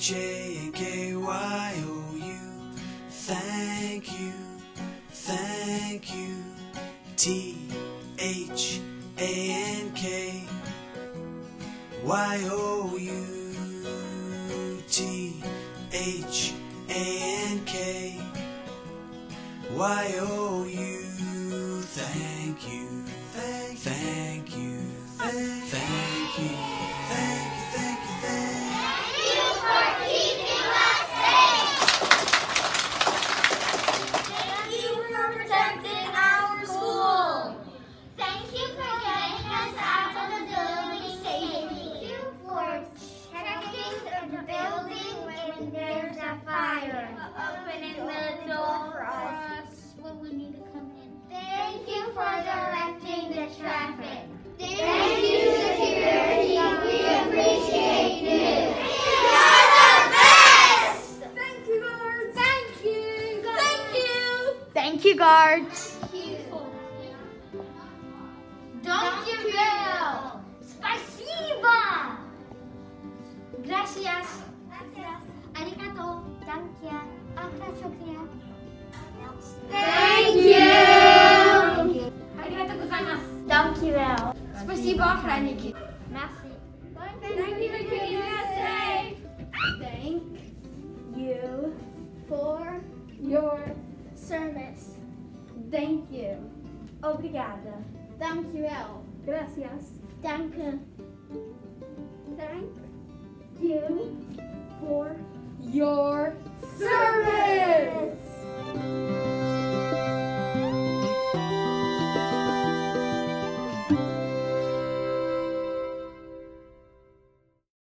T-H-A-N-K-Y-O-U. Thank you, thank you. T-H-A-N-K-Y-O-U. T-H-A-N-K-Y-O-U. Thank you, thank you, thank you, thank you, thank you, Thank you for keeping us safe. Thank you for protecting our school. Thank you for getting us out of the building safely. Thank you for checking the building when there's a fire. Opening the door for us when we need to come in. Thank you for directing the traffic. Thank you, security. We appreciate you. You're the best! Thank you, guards. Thank you. Thank you. Thank you, guards. Dankjewel. Spasiba. Gracias. Arigato. Dankia. Shukriya. Thank you. Arigatou gozaimasu. Dankjewel. Спасибо охранники. Merci. Thank you for keeping us safe. Thank you for your service. Thank you. Obrigada. Dankjewel. Gracias. Danke. Thank you for Your service.